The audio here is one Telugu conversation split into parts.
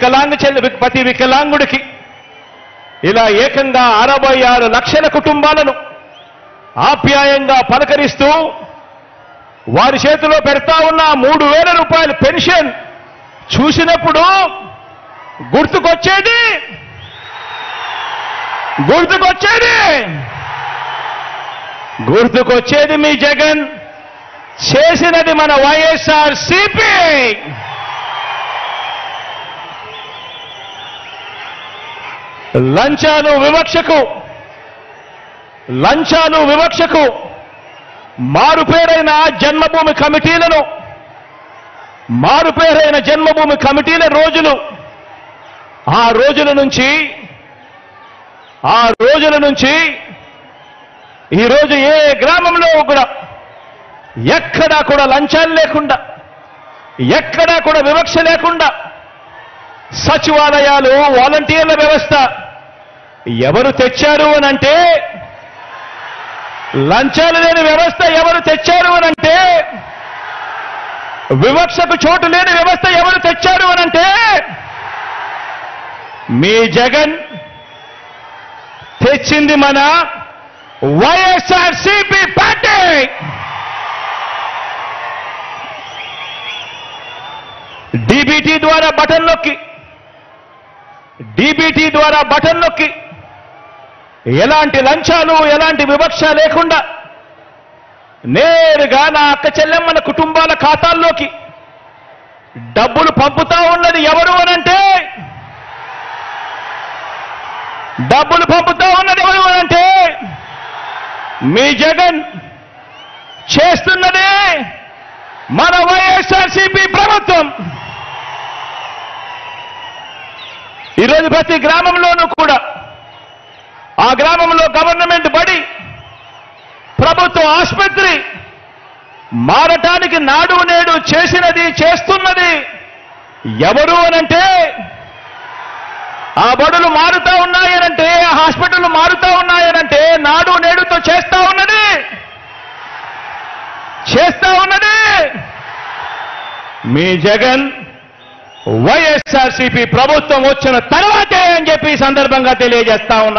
ప్రతి వికలాంగుడికి ఇలా ఏకంగా 66 లక్షల కుటుంబాలను ఆప్యాయంగా పలకరిస్తూ వారి చేతిలో పెడతా ఉన్న 3,000 రూపాయల పెన్షన్ చూసినప్పుడు గుర్తుకొచ్చేది మీ జగన్ చేసినది మన వైఎస్ఆర్సీపీ. లంచాలు వివక్షకు మారుపేరైన జన్మభూమి కమిటీల రోజులు ఆ రోజుల నుంచి ఈరోజు ఏ గ్రామంలో కూడా ఎక్కడా కూడా లంచాలు లేకుండా, ఎక్కడా కూడా వివక్ష లేకుండా సచివాలయాలు, వాలంటీర్ల వ్యవస్థ ఎవరు తెచ్చారు అనంటే, లంచాలు లేని వ్యవస్థ ఎవరు తెచ్చారు అనంటే, వివక్షకు చోటు లేని వ్యవస్థ ఎవరు తెచ్చారు అనంటే మీ జగన్ తెచ్చింది మన వైఎస్ఆర్సీపీ పార్టీ. డీబీటీ ద్వారా బటన్ నొక్కి ఎలాంటి లంచాలు, ఎలాంటి వివక్ష లేకుండా నేరుగా నా అక్క చెల్లెమ్మల కుటుంబాల ఖాతాల్లోకి డబ్బులు పంపుతా ఉన్నది ఎవరు అనంటే, మీ జగన్ చేస్తున్నదే మన వైఎస్ఆర్సీపీ ప్రభుత్వం. ఈరోజు ప్రతి గ్రామంలోనూ కూడా ఆ గ్రామంలో గవర్నమెంట్ బడి, ప్రభుత్వ ఆసుపత్రి మారటానికి నాడు నేడు చేస్తున్నది ఎవరు అనంటే, ఆ బడులు మారుతా ఉన్నాయనంటే, ఆ హాస్పిటల్ మారుతా ఉన్నాయనంటే నాడు నేడుతో చేస్తా ఉన్నది మీ జగన్ వైఎస్ఆర్సీపీ ప్రభుత్వం వచ్చిన తర్వాతే అని చెప్పి ఈ సందర్భంగా తెలియజేస్తా ఉన్నా.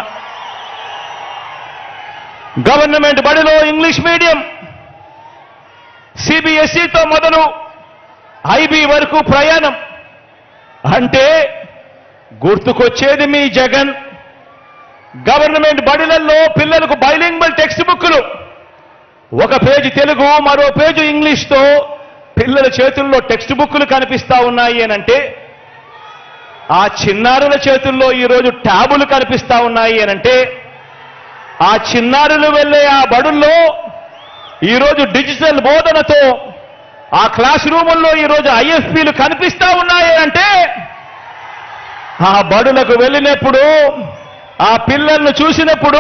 గవర్నమెంట్ బడిలో ఇంగ్లీష్ మీడియం, సిబిఎస్ఈతో మొదలు ఐబీ వరకు ప్రయాణం అంటే గుర్తుకొచ్చేది మీ జగన్. గవర్నమెంట్ బడిలలో పిల్లలకు బైలింగ్వల్ టెక్స్ట్ బుక్లు, ఒక పేజీ తెలుగు, మరో పేజీ ఇంగ్లీష్తో పిల్లల చేతుల్లో టెక్స్ట్ బుక్లు కనిపిస్తా ఉన్నాయి అనంటే, ఆ చిన్నారుల చేతుల్లో ఈరోజు ట్యాబులు కనిపిస్తా ఉన్నాయి అనంటే, ఆ చిన్నారులు వెళ్ళే ఆ బడుల్లో ఈరోజు డిజిటల్ బోధనతో ఆ క్లాస్ రూముల్లో ఈరోజు ఐఎఫ్పీలు కనిపిస్తా ఉన్నాయి అంటే, ఆ బడులకు వెళ్ళినప్పుడు, ఆ పిల్లలను చూసినప్పుడు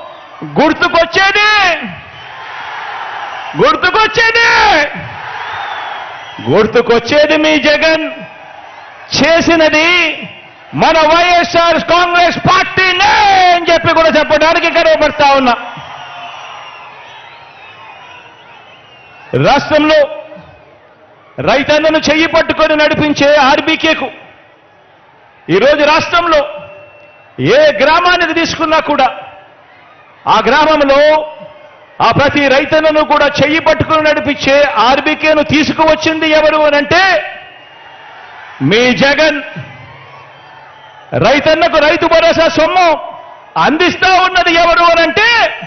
గుర్తుకొచ్చేది మీ జగన్ చేసినది మన వైఎస్ఆర్ కాంగ్రెస్ పార్టీనే అని చెప్పి కూడా చెప్పడానికి గర్వపడతా ఉన్నా. రాష్ట్రంలో రైతన్నను చెయ్యి పట్టుకొని నడిపించే ఆర్బీకేకు ఈరోజు రాష్ట్రంలో ఏ గ్రామానికి తీసుకున్నా కూడా ఆ గ్రామంలో ఆ ప్రతి రైతన్నను కూడా చెయ్యి పట్టుకుని నడిపించే ఆర్బీకేను తీసుకువచ్చింది ఎవరు అనంటే మీ జగన్. రైతన్నకు రైతు భరోసా సొమ్ము అందిస్తా ఉన్నది ఎవరు అనంటే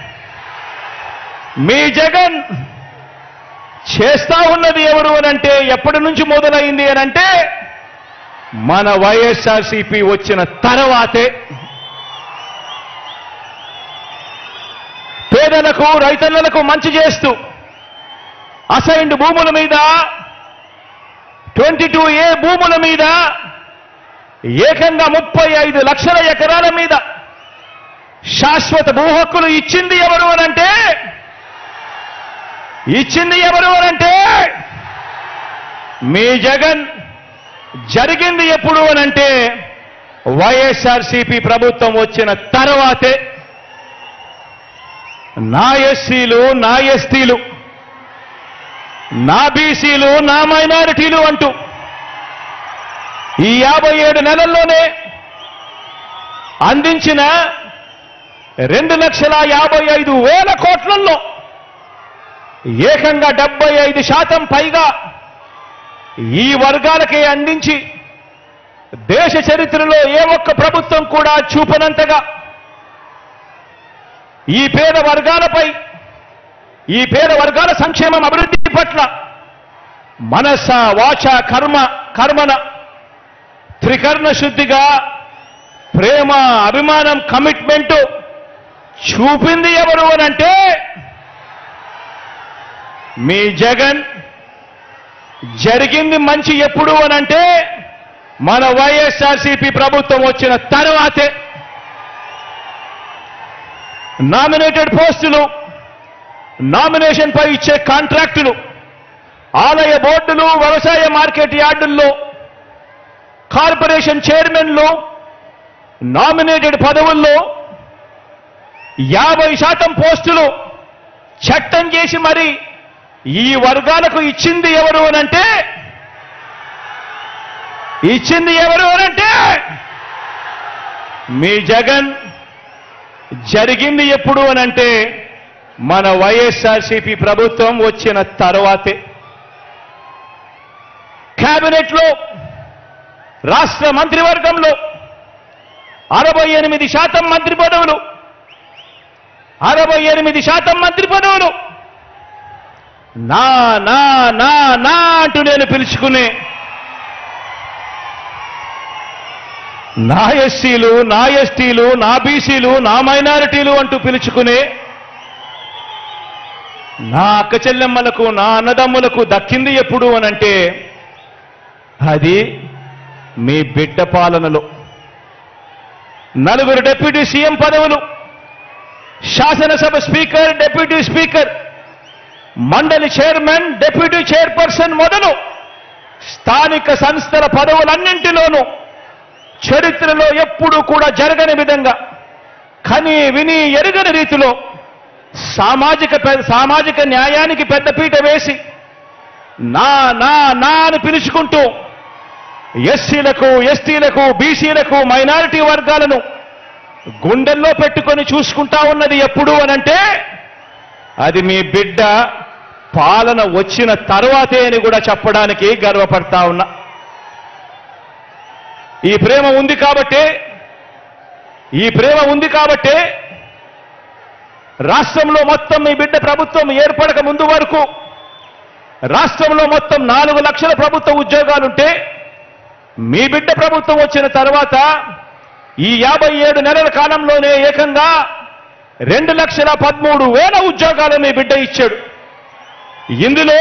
మీ జగన్. చేస్తా ఉన్నది ఎవరు అనంటే, ఎప్పటి నుంచి మొదలైంది అనంటే మన వైఎస్ఆర్సీపీ వచ్చిన తర్వాతే. పేదలకు, రైతన్నలకు మంచి చేస్తూ అసైన్డ్ భూముల మీద, 22A భూముల మీద ఏకంగా 35 లక్షల ఎకరాల మీద శాశ్వత భూ హక్కులు ఇచ్చింది ఎవరు అనంటే మీ జగన్. జరిగింది ఎప్పుడు అనంటే వైఎస్ఆర్సీపీ ప్రభుత్వం వచ్చిన తర్వాతే. నా ఎస్సీలు, నా ఎస్టీలు, నా బీసీలు, నా మైనారిటీలు అంటూ ఈ 57 నెలల్లోనే అందించిన 2,55,000 కోట్లలో ఏకంగా 75% పైగా ఈ వర్గాలకే అందించి దేశ చరిత్రలో ఏ ఒక్క ప్రభుత్వం కూడా చూపనంతగా ఈ పేద వర్గాల సంక్షేమం అభివృద్ధి పట్ల మనస వాచ కర్మన త్రికరణ శుద్ధిగా ప్రేమ అభిమానం కమిట్మెంట్ చూపింది ఎవరు అనంటే మీ జగన్. జరిగింది మంచి ఎప్పుడు అనంటే మన వైఎస్ఆర్సీపీ ప్రభుత్వం వచ్చిన తర్వాతే. నామినేటెడ్ పోస్టులు, నామినేషన్ పై ఇచ్చే కాంట్రాక్టులు, ఆలయ బోర్డులు, వ్యవసాయ మార్కెట్ యార్డుల్లో కార్పొరేషన్ చైర్మన్లు, నామినేటెడ్ పదవుల్లో 50% పోస్టులు చట్టం చేసి మరి ఈ వర్గాలకు ఇచ్చింది ఎవరు అనంటే మీ జగన్. జరిగింది ఎప్పుడు అనంటే మన వైఎస్ఆర్సీపీ ప్రభుత్వం వచ్చిన తర్వాతే. కేబినెట్లో, రాష్ట్ర మంత్రివర్గంలో 68% మంత్రి పదవులు, 68% మంత్రి పదవులు నా నా నా నా అంటూ నేను పిలుచుకునే నా ఎస్సీలు, నా ఎస్టీలు, నా బీసీలు, నా మైనారిటీలు అంటూ పిలుచుకునే నా అక్క చెల్లెమ్మలకు, నా అన్నదమ్ములకు దక్కింది ఎప్పుడు అనంటే అది మీ బిడ్డ పాలనలో. 4 డిప్యూటీ సీఎం పదవులు, శాసనసభ స్పీకర్, డిప్యూటీ స్పీకర్, మండలి చైర్మన్, డిప్యూటీ చైర్పర్సన్ మొదలు స్థానిక సంస్థల పదవులన్నింటిలోనూ చరిత్రలో ఎప్పుడూ కూడా జరగని విధంగా కని విని ఎరుగని రీతిలో సామాజిక న్యాయానికి పెద్దపీట వేసి నా నా నా అని పిలుచుకుంటూ ఎస్సీలకు, ఎస్టీలకు, బీసీలకు, మైనారిటీ వర్గాలను గుండెల్లో పెట్టుకొని చూసుకుంటా ఉన్నది ఎప్పుడు అనంటే అది మీ బిడ్డ పాలన వచ్చిన తర్వాతే అని కూడా చెప్పడానికి గర్వపడతా ఉన్నా. ఈ ప్రేమ ఉంది కాబట్టే రాష్ట్రంలో మొత్తం మీ బిడ్డ ప్రభుత్వం ఏర్పడక ముందు వరకు రాష్ట్రంలో మొత్తం 4 లక్షల ప్రభుత్వ ఉద్యోగాలుంటే మీ బిడ్డ ప్రభుత్వం వచ్చిన తర్వాత ఈ 57 నెలల కాలంలోనే ఏకంగా 2,13,000 ఉద్యోగాలు మీ బిడ్డ ఇచ్చాడు. ఇందులో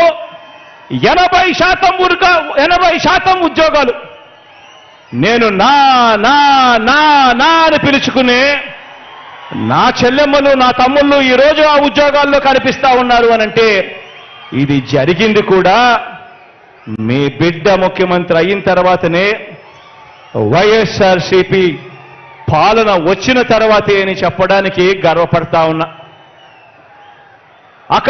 80% ఉద్యోగాలు నేను నా నా నా నా అని పిలుచుకునే నా చెల్లెమ్మలు, నా తమ్ముళ్ళు ఈరోజు ఆ ఉద్యోగాల్లో కనిపిస్తా ఉన్నారు అనంటే ఇది జరిగింది కూడా మీ బిడ్డ ముఖ్యమంత్రి అయిన తర్వాతనే, వైఎస్ఆర్సీపీ పాలన వచ్చిన తర్వాతే అని చెప్పడానికి గర్వపడతా ఉన్నా. అక్క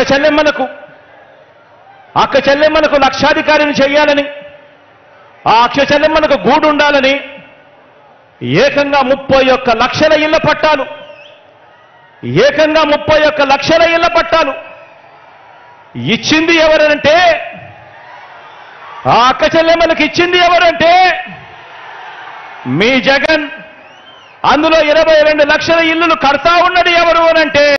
చెల్లెమ్మలకు లక్షాధికారిని చేయాలని, ఆ అక్క చెల్లెమ్మలకు గూడు ఉండాలని ఏకంగా 31 లక్షల ఇళ్ల పట్టాలు, ఏకంగా 31 లక్షల ఇళ్ల పట్టాలు ఇచ్చింది ఎవరంటే, ఆ అక్క చెల్లెమ్మలకు ఇచ్చింది ఎవరంటే మీ జగన్. అందులో 22 లక్షల ఇళ్లను కడతా ఉన్నది ఎవరు అనంటే